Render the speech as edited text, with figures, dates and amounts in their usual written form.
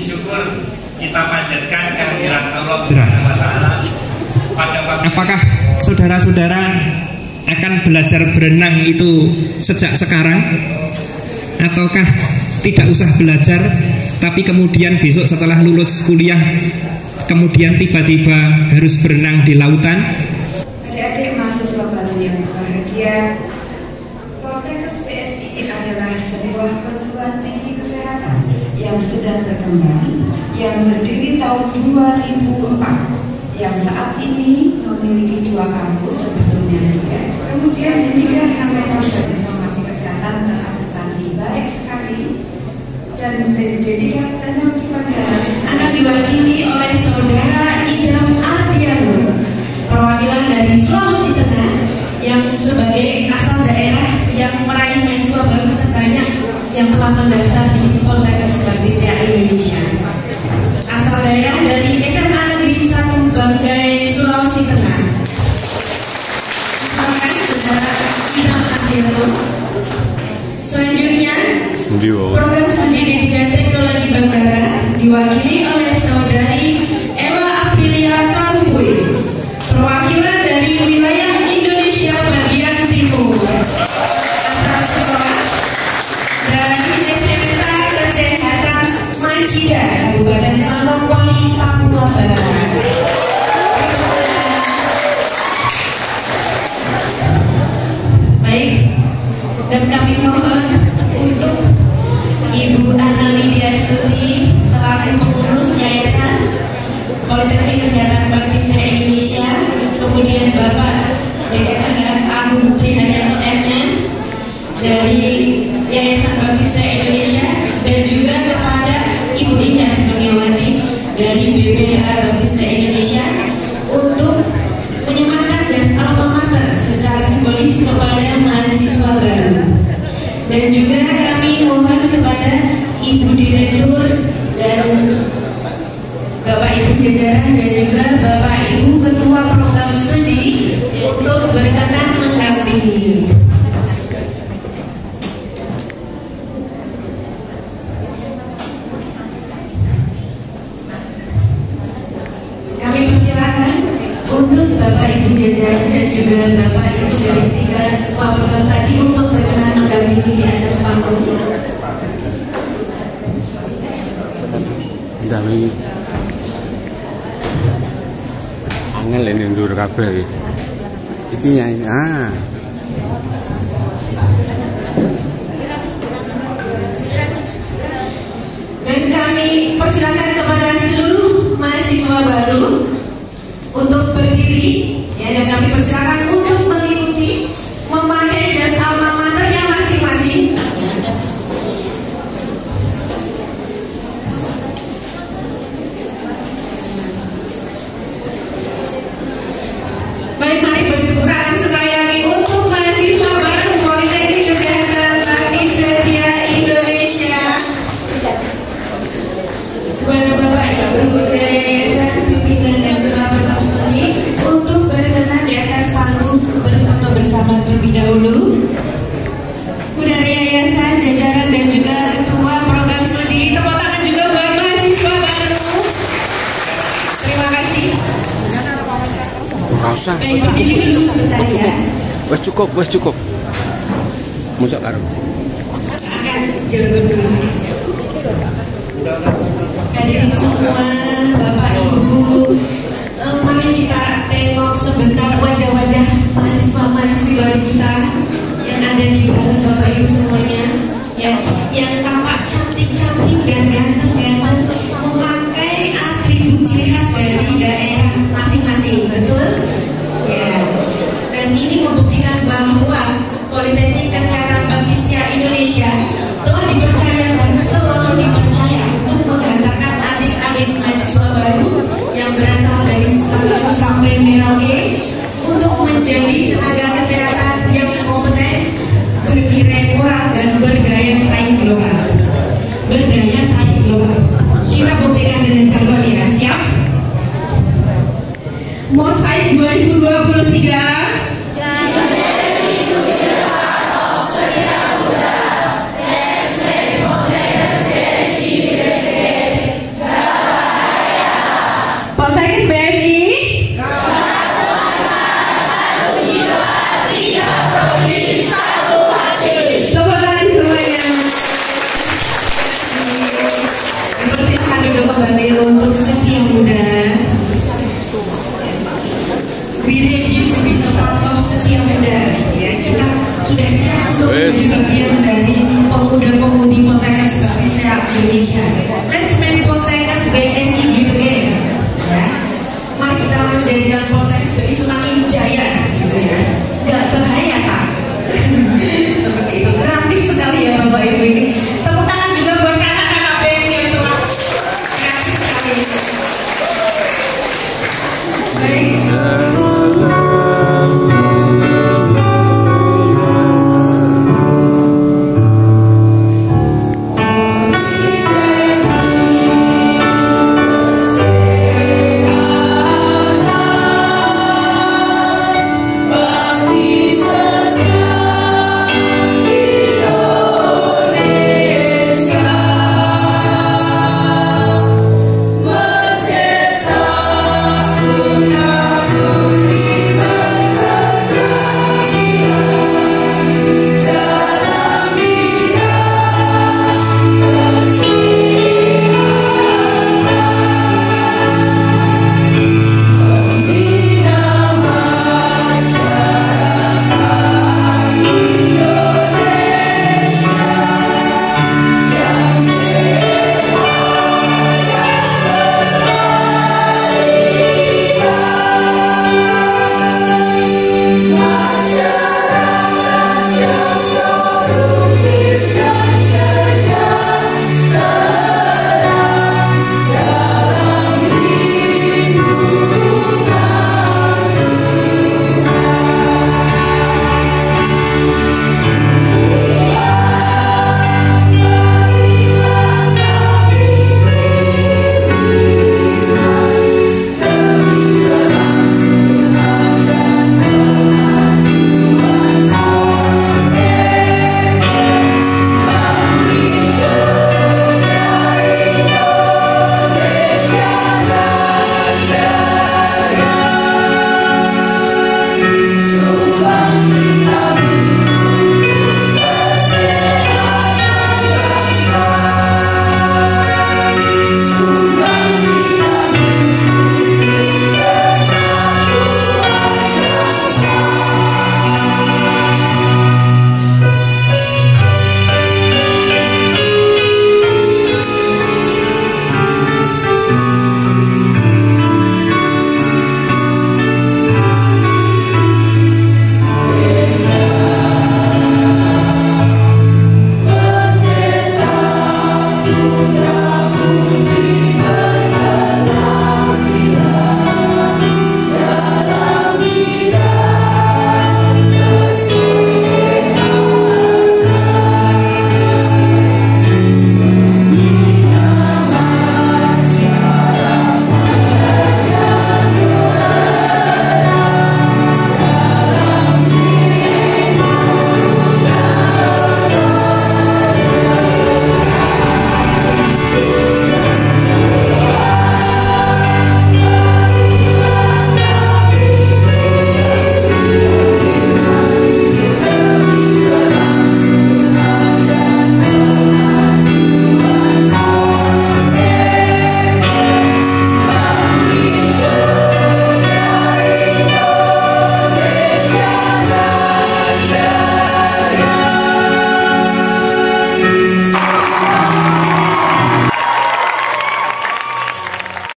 syukur kita panjatkan kehadiran Allah Subhanahu wa Ta'ala. Apakah saudara-saudara akan belajar berenang itu sejak sekarang, ataukah tidak usah belajar tapi kemudian besok setelah lulus kuliah kemudian tiba-tiba harus berenang di lautan? Adik-adik mahasiswa baru yang bahagia, Poltekkes PSI adalah sebuah perguruan tinggi kesehatan yang sedang berkembang, yang berdiri tahun 2004, yang saat ini memiliki 2 kampus, sebetulnya 3. Kemudian di 3 yang memang informasi kesehatan teraplikasi baik sekali dan menjadi dan harus dipandang. Akan diwakili oleh Saudara Idam Ardiano, perwakilan dari Sulawesi Tengah, yang sebagai asal daerah yang meraih mahasiswa baru terbanyak yang telah mendaftar di Poltekkes Baptistia Indonesia. Asal daerah dari SMA Negeri 1 Banggai, Sulawesi Tengah. Terima kasih Saudara Idam Ardiano. Selanjutnya, program studi D3 Teknologi Bandara diwakili oleh Saudari Ella Aprilia Karumpui, perwakilan dari wilayah Indonesia bagian timur, asal sekolah dari SMK Kesehatan Majida, Kabupaten Manokwari, Papua Barat. Baik, dan kami mohon untuk Ibu Ana Lydia Stuti selaku pengurus Yayasan Politeknik Kesehatan Baptistia Indonesia, kemudian Bapak DSN Agung Triharyanto MM dari Yayasan Baptistia Indonesia, dan juga kepada Ibu Indah Kurniawati dari BPH Baptistia Indonesia untuk menyematkan gas alma mater secara simbolis kepada mahasiswa baru. Dan juga kami mohon kepada Ibu Direktur dan Bapak Ibu jajaran dan juga Bapak Ibu Ketua Program Studi untuk berkenan mendampingi. Kami persilakan untuk Bapak Ibu jajaran dan juga Bapak Ibu dari 3 Ketua Program Studi untuk berkenan mendampingi di atas panggung. Dampingi. Angel ini ndur kabeh iki ya ini. Dan kami persilakan kepada seluruh mahasiswa baru untuk berdiri, ya, dan kami persilakan untuk mengikuti memakai jas alma maternya masing-masing. Baik, mari beri tepuk tangan sekali lagi untuk mahasiswa baru Politeknik Kesehatan Baptistia Indonesia. Kepada Bapak Ibu dari Yayasan Pimpinan dan Ketua Program Studi untuk berkenan di atas panggung berfoto bersama terlebih dahulu. Dari Yayasan, jajaran dan juga Ketua Program Studi, tepuk tangan juga buat mahasiswa baru. Terima kasih. Baik, berdiri dulu sebentar ya. Wes cukup. Musak karo. Akan jalan dulu. Hadirin semua, Bapak Ibu, mari kita tengok sebentar wajah-wajah mahasiswa-mahasiswi baru kita yang ada di belakang Bapak Ibu semuanya, yang tampak cantik-cantik dan ganteng-ganteng, memakai atribut ciri khas dari daerah masing-masing, betul? Ya. Dan ini membuktikan bahwa Politeknik Kesehatan Baptistia Indonesia telah dipercaya dan selalu dipercaya untuk menghantarkan adik-adik mahasiswa baru yang berasal dari Sabang sampai Merauke untuk menjadi tenaga kesehatan yang kompeten, bernilai moral dan berdaya saing global. Kita buktikan dengan contoh ya, siap? Mosaik 2023. Indonesia.